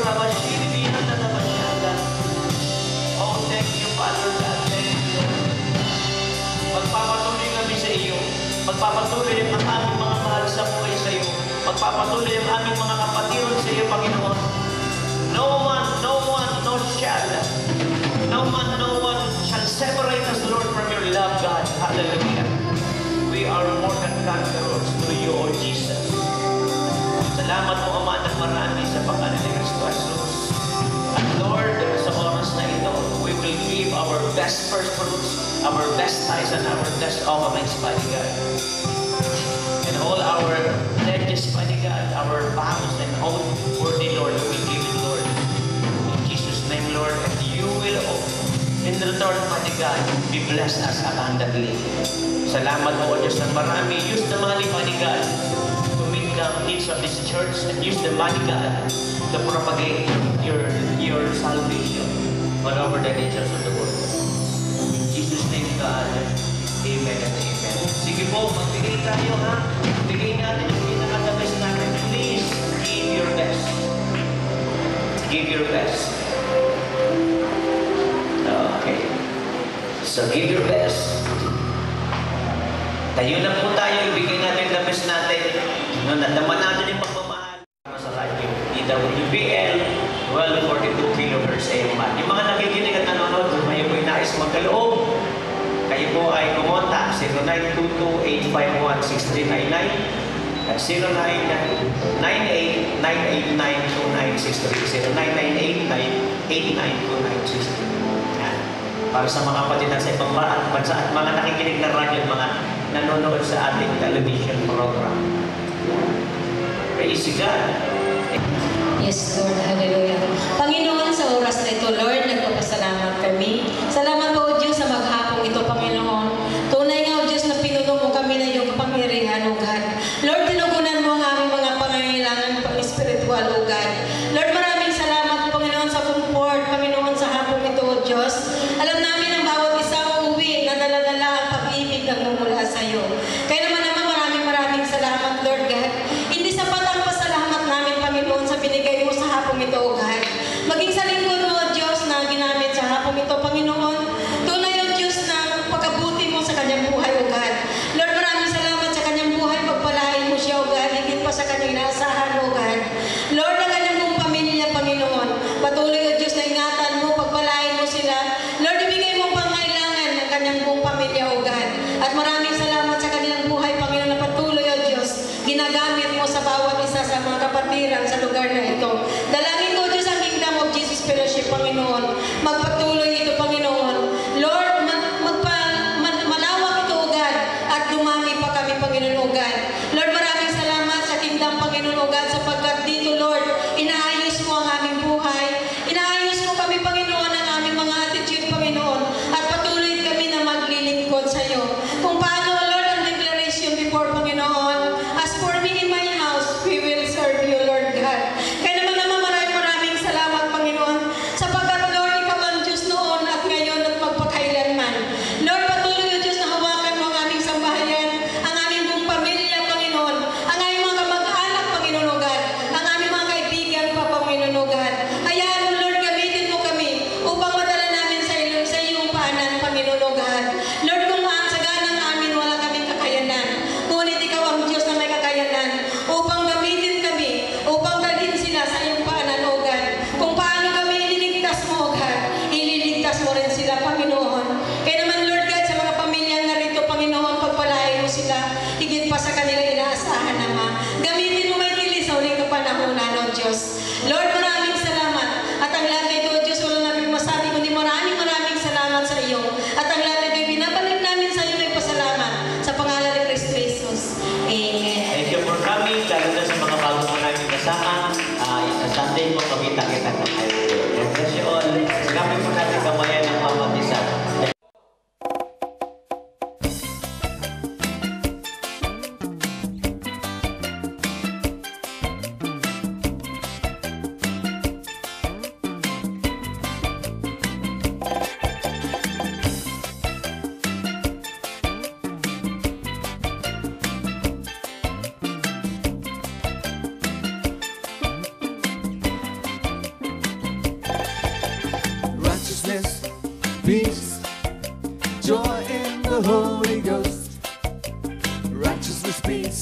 Oh, thank you, Father God. Thank you. Magpapatuloy kami sa iyo. Magpapatuloy ang aming mga mahal sa buhay sa iyo. Magpapatuloy ang aming mga kapatiron sa iyo, Panginoon. No one, no one shall separate us, Lord, from your love, God. Hallelujah. We are more than conquerors through you, O Jesus. Salamat po, Ama, ng marami sa pangalan ni Cristo Jesus. At Lord, sa oras na ito, we will give our best first fruits, our best tithes, and our best offerings, Father God. And all our pledges, Father God, our vows and oath, worthy Lord, we will give it, Lord. In Jesus' name, Lord, and you will, in return, Father God, be blessed us abundantly. Salamat po, Diyos, ng marami. Use the money, Father God, to meet the needs of this church, and use the money, God, to propagate your salvation all over the nations of the world. In Jesus' name, God, amen and amen. Sige po, magbigay tayo, ha? Bigay natin yung pinaka-the-best natin. Please, give your best. Give your best. Okay. So, give your best. Tayo lang po tayo, ibigay natin the best natin. No, nadaman natin yung pagmamahal. Sa radyo, DWBL, 1242 kHz AM. Yung mga nakikinig at nanonood, kayo po yung nais magkaloob. Kayo po ay kumontak 0922-851-6399 at 0998-989-2963. Para sa mga kapatid sa ibang bansa at mga nakikinig na radyo at mga nanonood sa ating television program. Praise God. Yes, Lord. Hallelujah. Panginoon, sa oras na ito, Lord, nagpapasalamat kami. Salamat po, Diyos, sa maghapong ito, Panginoon. Tunay nga, Diyos, na pinuno mo kami na iyong kapangyarihan, O God. Lord, tinugunan mo ang aming mga pangangailangan pang-spiritual, O God. Lord, maraming salamat, Panginoon, sa comfort, Panginoon, sa hapong ito, O Diyos. Alam namin ang bawat isang uwi na dala-dala ang pag-ibig na mumula sa iyo. Kaya naman maraming salamat, Lord God. Hindi sapat ang pasalamat namin, Panginoon, sa binigay mo sa hapong ito, O God. Maging sa lingkod mo, O Diyos, na ginamit sa hapong ito, Panginoon. Tunay, O Diyos, na pagkabuti mo sa kanyang buhay, O God. Lord, maraming salamat sa kanyang buhay. Pagpalain mo siya, O God. Higit pa sa kanyang inaasahan, O God. Lord, ang kanyang buong pamilya, Panginoon. Patuloy, O Diyos, na ingatan mo, pagpalain mo sila. Lord, ibigay mo pangailangan ng kanyang buong pamilya, O God. At maraming salamat sa kanilang buhay, Panginoon, na patuloy, O Diyos, ginagamit mo sa bawat isa sa mga kapatiran sa lugar na ito. Dalangin ko, Diyos, ang Kingdom of Jesus Fellowship, Panginoon. Magpatuloy ito, Panginoon. Lord, malawak ito, O God, at dumami pa kami, Panginoon, O God. Lord, maraming salamat sa Kingdom, Panginoon, O God, sapagkat dito, Lord, inaayos mo ang aming buhay. Inaayos mo kami, Panginoon, ang aming mga attitude, Panginoon, at patuloy kami na maglilingkod sa iyo. Kung paano, Lord, ang declaration before, Panginoon, as for me in my house, we will serve you, Lord God. Kaya naman maraming salamat, Panginoon, sapagkat, Lord, ikaw ang Diyos noon at ngayon at magpakailanman. Lord, patuloy, O Diyos, na hawakan mo ang aming sambahayan, ang aming buong pamilya, Panginoon, ang aming mga kamag-anak, Panginoon, O God, ang aming mga kaibigan pa, Panginoon, O God. Hayaan mo, Lord, gamitin mo kami upang madala namin sa iyong paanan, Panginoon, O God. Lord, kung sa ganang amin wala kaming kakayanan, ngunit ikaw ang Diyos na may kakayanan upang gamitin kami, upang dalhin sila sa iyong paanan, O God. Kung paano kami ililigtas mo, O God, ililigtas mo rin sila, Panginoon. Kaya naman, Lord God, sa mga pamilya na rito, Panginoon, pagpalain mo sila, higit pa sa kanilang inaasahan, Ama. Gamitin mo may tili sa uling kapanahonan, O Diyos. Lord, maraming salamat. At ang lahat na ito, O Diyos, wala namin masabi, kundi maraming salamat sa iyo. At ang lahat na ito, binabalik namin sa iyo ng pasalamat sa pangalan ni Cristo Jesus. Amen. Thank you for coming. Lalo na sa mga bago mo namin kasama. Sa Sunday mo, pagkita-kita na tayo. God bless you all. Gamit mo natin kamayan ng bawat isa.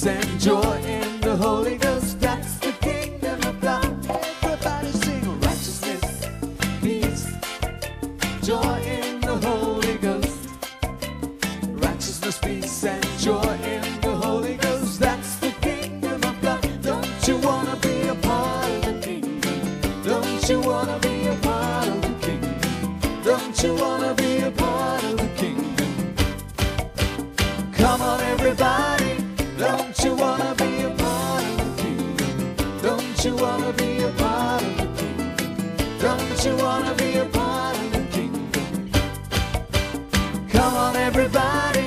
peace and joy in the Holy Ghost. That's the kingdom of God. Everybody sing righteousness, peace, joy in the Holy Ghost. Righteousness, peace, and joy in the Holy Ghost. That's the kingdom of God. Don't you want to be a part of the kingdom? Don't you want to be a part of the kingdom? Don't you want to be a part of the kingdom? Come on, everybody. Don't you want to be a part of the kingdom? Don't you want to be a part of the kingdom? Don't you want to be a part of the kingdom? Come on, everybody.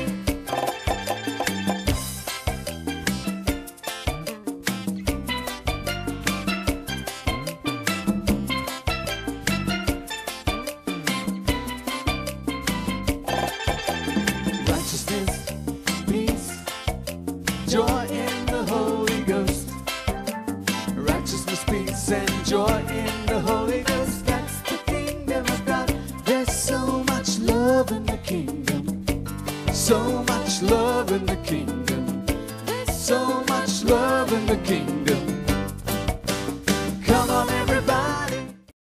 Righteousness, peace, joy in the Holy Ghost. Righteousness, peace, and joy in the Holy Ghost. That's the kingdom of God. There's so much love in the kingdom. So much love in the kingdom. There's so much love in the kingdom.